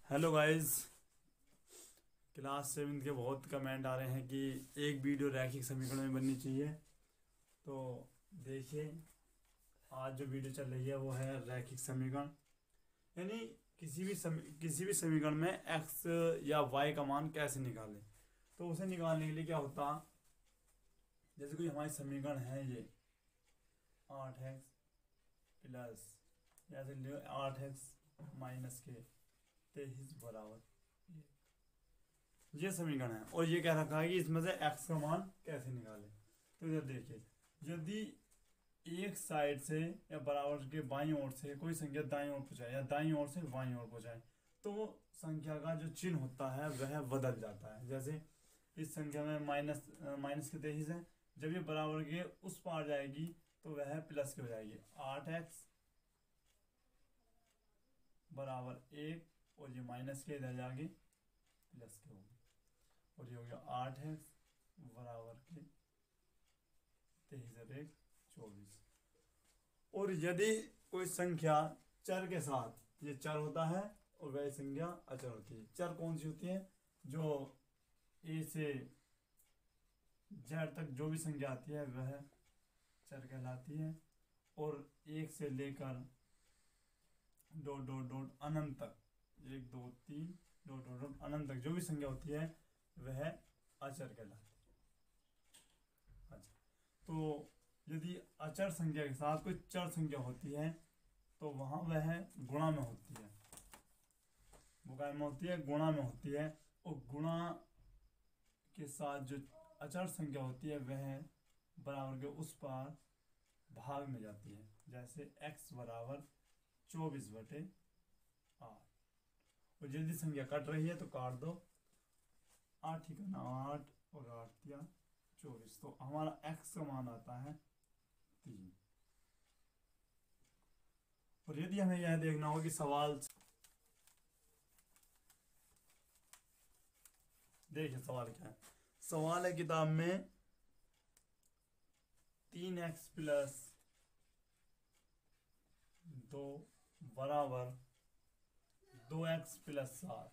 Hello guys. Class 7 के बहुत comment आ रहे हैं कि एक वीडियो रैखिक समीकरण में बननी चाहिए। तो देखिए, आज जो वीडियो चल रही है वो है रैखिक समीकरण, यानी किसी भी समीकरण में एक्स या वाई का मान कैसे निकालें। तो उसे निकालने के लिए क्या होता, जैसे कोई हमारी समीकरण है ये 8x प्लस ऐसे 8x-के 23 बराबर ये समीकरण है, और ये कह रखा है कि इसमें से x का मान कैसे निकालें। तो इधर देखिए, यदि एक साइड से या बराबर के बाईं ओर से कोई संख्या दाईं ओर पहुंचाए या दाईं ओर से बाईं ओर पहुंचाए, तो वो संख्या का जो चिन्ह होता है वह बदल जाता है। जैसे इस संख्या में माइनस के 23 है, जब ये बराबर के उस पार जाएगी तो वह प्लस की हो जाएगी। 8x बराबर 1, और ये माइनस के इधर जाके प्लस के होगी, और ये हो गया 8x बराबर के 23-1 24। और यदि कोई संख्या चर के साथ, ये चर होता है और वह संख्या अचर होती है। चर कौन सी होती है? जो ए से जेड तक जो भी संख्या आती है वह चर कहलाती है, और 1 से लेकर डॉट डॉट डॉट अनंत तक, 1 2 3 डॉट डॉट डॉट अनंत तक जो भी संख्या होती है वह अचर कहलाती है। अच्छा, तो यदि अचर संख्या के साथ कोई चर संख्या होती है तो वहां वह गुणा में होती है। वो क्या में होती है? गुणा में होती है। और गुणा के साथ जो अचर संख्या होती है वह बराबर के उस पार भाग में जाती है। जैसे x बराबर 24/8, और यदि संख्या कट रही है तो काट दो। 8 ही करना, 8 और 8 या 24, तो हमारा x का मान आता है 3। और यदि हमें यह देखना हो कि सवाल, देखिए सवाल क्या है। सवाल है किताब में 3x प्लस 2 बराबर 2x प्लस 7।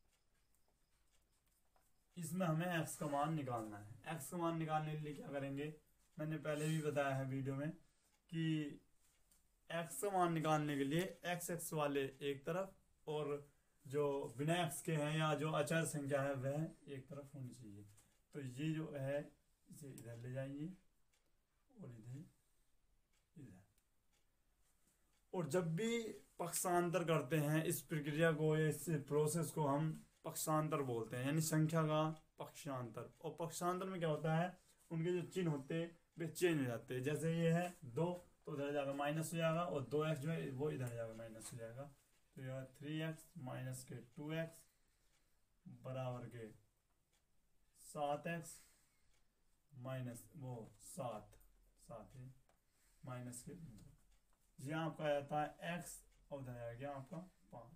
इसमें हमें x का मान निकालना है। x का मान निकालने के लिए क्या करेंगे, मैंने पहले भी बताया है वीडियो में कि x का मान निकालने के लिए x वाले एक तरफ और जो बिना x के हैं या जो अचर संख्या है वह एक तरफ होनी चाहिए। तो ये जो है इसे इधर ले जाइए और इधर इधर। और जब भी पक्षांतर करते हैं इस प्रक्रिया को, इस प्रोसेस को हम पक्षांतर बोलते हैं, यानी संख्या का पक्षांतर। और पक्षांतर में क्या होता है, उनके जो चिन्ह होते हैं वे चेंज हो जाते हैं। जैसे ये है 2, तो उधर जाकर माइनस हो जाएगा, और 2x जो है वो इधर जाकर माइनस हो जाएगा। तो यह 3x माइनस के 2x बराबर के 7x माइनस वो 7 है माइनस के 2। यहाँ आपका आ जाता है x, और उधर आ गया आपका 5।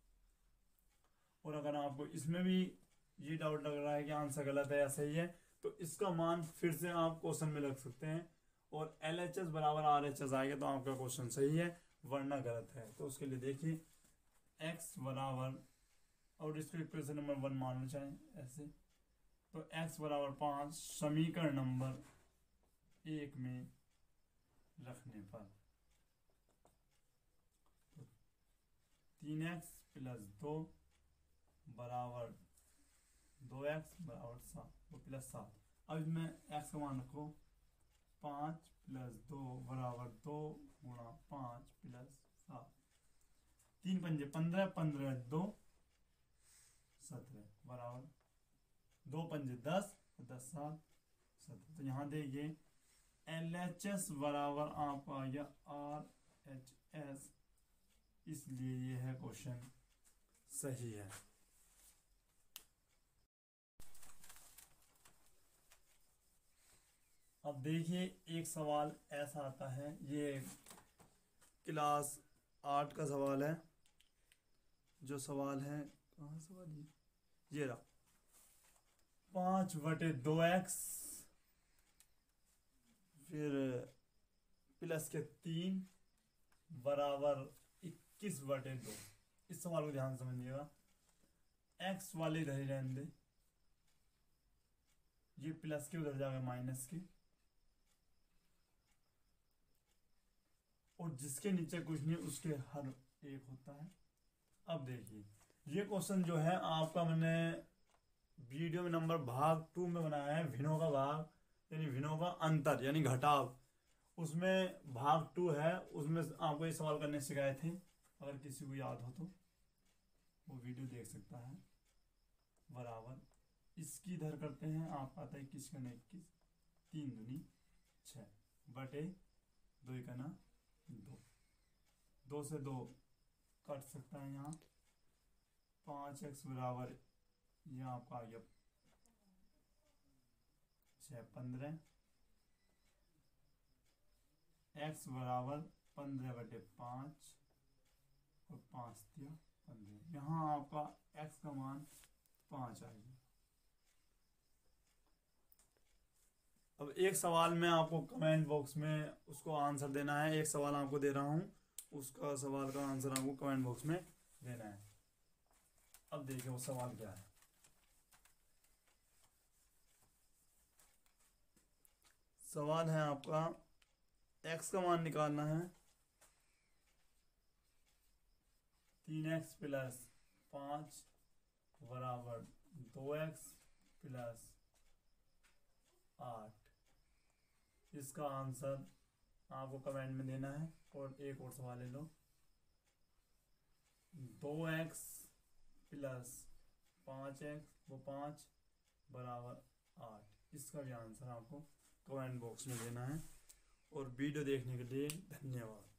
और अगर आपको इसमें भी ये डाउट लग रहा है कि आंसर गलत है या सही है, तो इसका मान फिर से आप क्वेश्चन में रख सकते हैं, और LHS बराबर RHS आएगा तो आपका क्वेश्चन सही है, वरना गलत है। तो उसके लिए देखिए x बराबर, और इसको इक्वेशन नंबर 1 मानना चाहें ऐसे, तो x बराबर 5 समीकरण नंबर 1 में रखने पर 3x प्लस 2 बराबर 2x बराबर 7, वो प्लस 7। अब इसमें x का मान रखो, 5 प्लस 2 बराबर 2 गुणा 5 प्लस 7। 3 पंजे 15, 15 2 17 बराबर 2 पंजे 10, 10 7 17। तो यहाँ देखिए LHS बराबर आपका आ गया RHS, इसलिए ये है क्वेश्चन सही है। अब देखिए एक सवाल ऐसा आता है, ये क्लास 8 का सवाल है। जो सवाल है, कहाँ सवाल ये रहा, 5/2x फिर प्लस के 3 बराबर 21/2। इस सवाल को ध्यान से समझिएगा। एक्स वाले इधर ही रहने दे, ये प्लस के उधर जाएगा माइनस के, और जिसके नीचे कुछ नहीं उसके हर एक होता है। अब देखिए ये क्वेश्चन जो है आपका मैंने वीडियो में नंबर भाग 2 में बनाया है, भिन्नों का भाग यानी भिन्नों का अंतर यानी घटाव, उसमें भाग 2 है, उसमें आपको ये सवाल करने सिखाए थे। अगर किसी को याद हो तो वो वीडियो देख सकता है। बराबर इसकी इधर करते हैं, आपका आता है 21 का 21, 3 दूनी 6 बटे 2 का ना 2, 2 से 2 कट सकता है यहाँ, 5x बराबर यहाँ आपका आ गया 6 15, x बराबर 15 बटे 5 और 5 दिया 15, यहाँ आपका x का मान 5 आ गया। अब एक सवाल में आपको कमेंट बॉक्स में उसको आंसर देना है, एक सवाल आपको दे रहा हूँ, उसका सवाल का आंसर आपको कमेंट बॉक्स में देना है। अब देखिए वो सवाल क्या है। सवाल है आपका x का मान निकालना है, 3x प्लस 5 बराबर 2x प्लस 8, इसका आंसर आपको कमेंट में देना है। और एक और सवाल ले लो, 2x प्लस 5x वो 5 बराबर 8, इसका भी आंसर आपको कमेंट बॉक्स में देना है। और वीडियो देखने के लिए धन्यवाद।